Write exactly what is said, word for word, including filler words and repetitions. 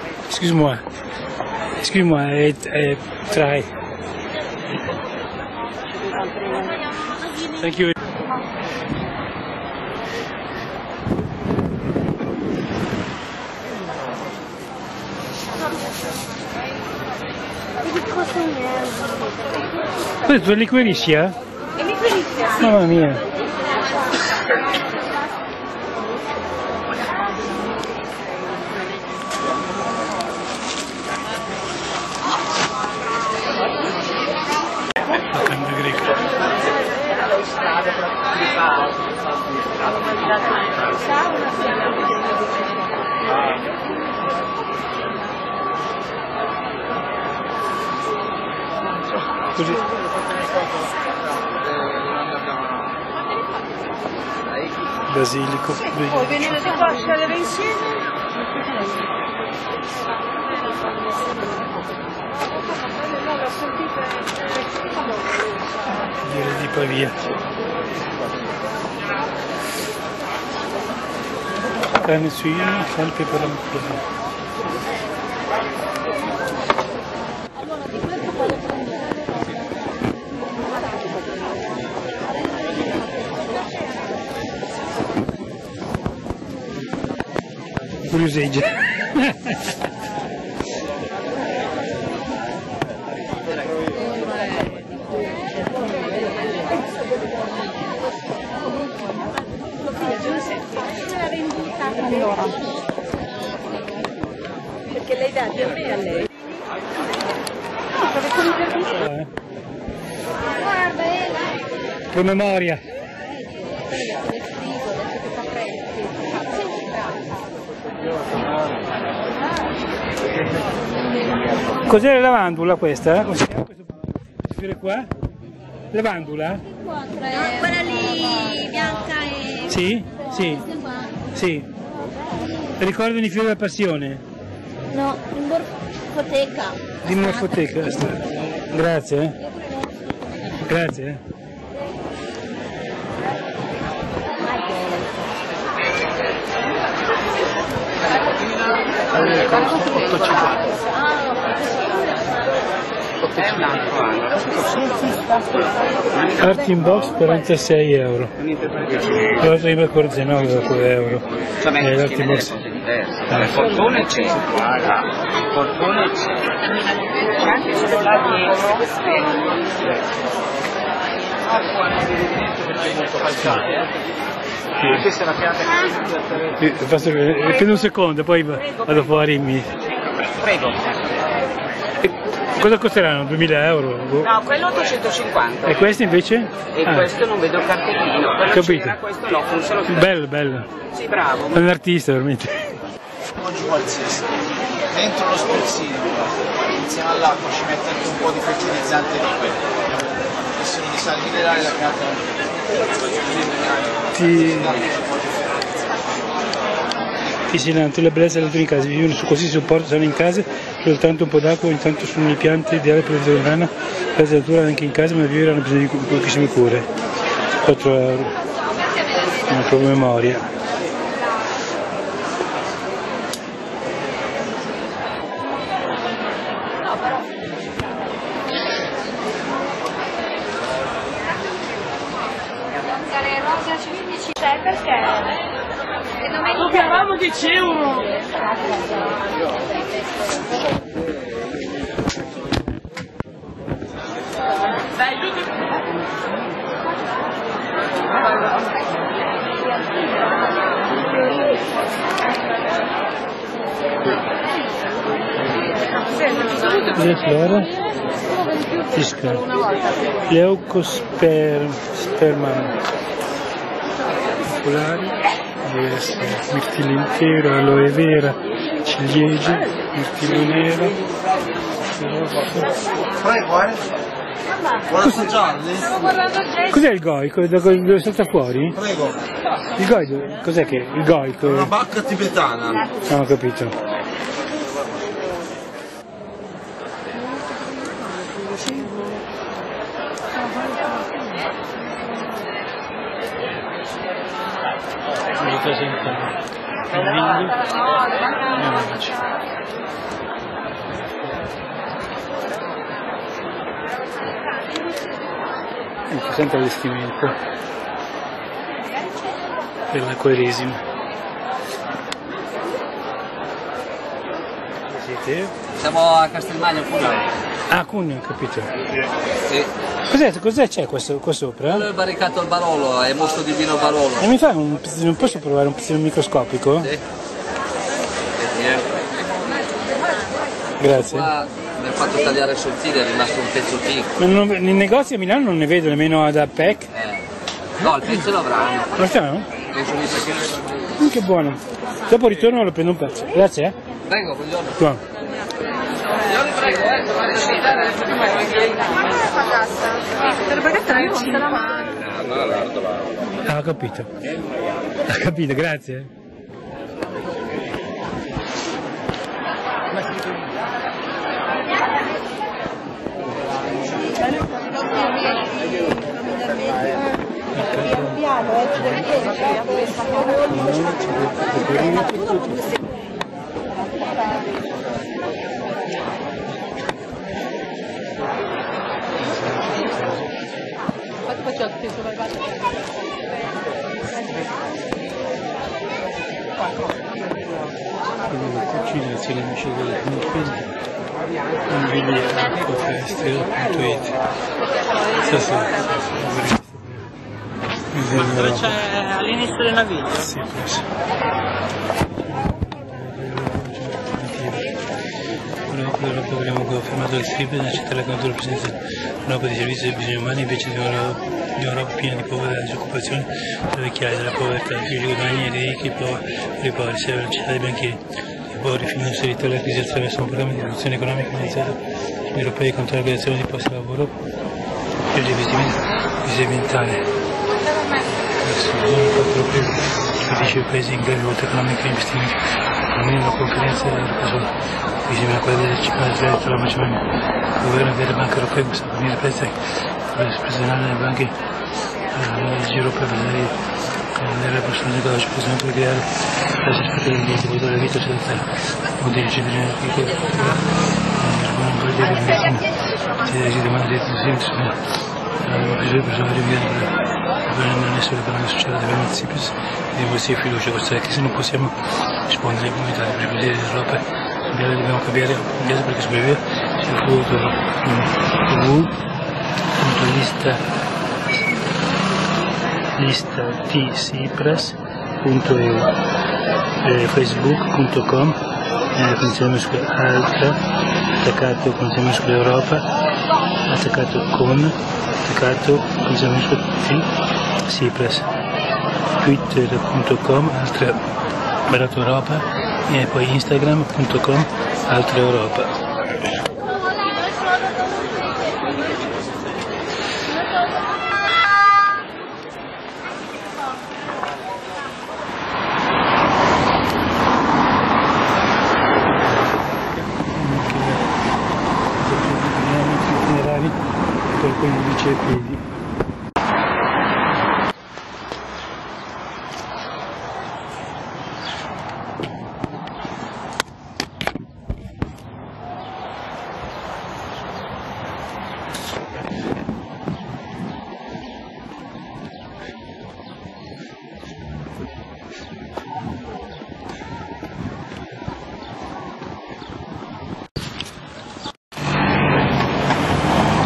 Excuse-moi. Excuse-moi, eh, eh, try. Thank you. Questo è liquirizia? È liquirizia, sì. Mamma mia. La canna greca. Così. Basilico. Poi venire di qua a scendere insieme. Direi di Pavia. Carne suina, felpe per la macchina. Curioseggia. Allora, perché lei dà a me a lei? Eh. Che memoria. Cos'è la lavandula questa? Come si chiama questo qua? Lavandula? No, quella lì bianca e... Sì? Sì. Sì. Ricordano i fiori della passione? No, in morfoteca. Di morfoteca. Grazie. Eh. Grazie. Eh. Art in box quarantasei euro. Però prima quarantanove euro. E l'art in box. Portone c'è, portone c'è, anche solo là dietro, perché è molto calcare. Questa è la pianta che... Prendo un secondo, poi vado fuori e mi... Prego. Cosa costeranno? duemila euro? No, quello ottocentocinquanta. E questo invece? E ah. questo non vedo il cartellino. Quello capito. C'era, questo no, funziona più. Bello, bello. Sì, bravo. È un artista veramente. Giù qualsiasi. Dentro lo spruzzino, insieme all'acqua ci mette anche un po' di fertilizzante liquido. Questione di sale minerale la pianta ti silento la bellezza delle tue case, vivono su così supporto, stanno in casa, soltanto un po' d'acqua, intanto sono le piante ideali per la zona, la natura anche in casa, ma vivere hanno bisogno di pochissime cure. quattro euro. Una propria memoria. Sai perché? Lo chiamavamo dieci euro! Dai, Cos'è Flora? Fisca. Leucosperma. Popolari. Mirtillo intero, aloe vera, ciliegie, mirtillo nero. Prego, eh? Vuole assaggiarli? Cos'è il goico? Dove salta fuori? Prego. Il goico, cos'è che? Il goico? Una bacca tibetana. Non ho capito. Mi presenta il video e tutto, sempre allestimento per la Quaresima. Siete? Siamo a Castelmagno Cuneo. Ah, Cuneo, ho capito. Sì. Cos'è, cos'è c'è questo qua sopra? Quello è barricato al Barolo, è mostro di vino Barolo. E mi fai un pizzino, posso provare un pizzino microscopico? Sì. Grazie. Qua mi ha fatto tagliare sottile, è rimasto un pezzo piccolo. Ma non, nei negozi a Milano non ne vedo nemmeno ad Apec. Eh. No, il pezzo lo avranno. Lo stanno? Penso di perché. Mm, che buono. Dopo ritorno e lo prendo un pezzo. Grazie, eh. Prego, buongiorno. Qua. Io vi prego, eh, trovate da guidare. Per la pagata non conta la mano. Ah, ho capito. Ho capito, grazie. Piano, eh, ci devi chiedere a questa La cucina si riunisce con le fili un biglietto festival punto it. Dove c'è all'inizio della vita? Sì, forse. L'Europa vogliamo confermato il triplo accettare contro la presenza dell'Europa di servizi e bisogni umani invece di un'Europa piena di povertà e disoccupazione, dove vecchiaia della povertà, i figli guadagni dei ricchi, i poveri, sia la velocità dei banchieri. I poveri fino all'austerità e la crisi attraverso un programma di riduzione economica finalizzato agli europei contro la creazione di posti di lavoro e gli investimenti ambientali. Dice i paesi in grave volta economica e investimenti, almeno la conferenza dell'Europa sola, insieme a quella del Cipro della Macedonia. Il governo della Banca Europea questa fornire prezzi per l'espressione delle banche al giro per vedere la persona che oggi possono creare la sospettare di diritto della vita occidentale. Vuol dire che bisogna che non vuol dire che si demanda di attenzione bisogna persone di via per non essere economica sociale delle municipios e di questi fiducia, che se non possiamo rispondere alle comunità per vedere l'Europa dobbiamo cambiare inglese perché sopravvive sul futuro www.lista lista t cipras punto e u eh, facebook punto com eh, consiglio muscolo altra attaccato consiglio muscolo Europa attaccato con attaccato consiglio muscolo t cipras twitter punto com altra barato Europa e poi instagram punto com altra Europa. Per quindici piedi.